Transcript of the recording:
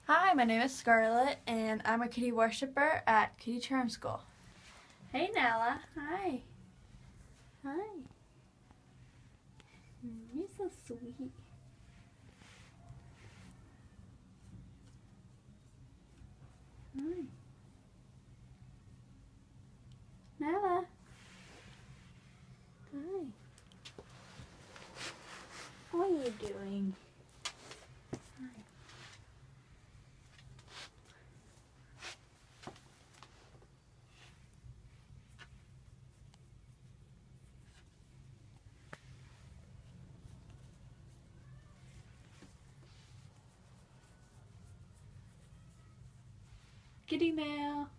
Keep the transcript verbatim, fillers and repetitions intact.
Hi, my name is Scarlett, and I'm a kitty worshiper at Kitty Charm School. Hey, Nala. Hi. Hi. You're so sweet. Hi. Nala. Hi. What are you doing? Hi. Kitty mail.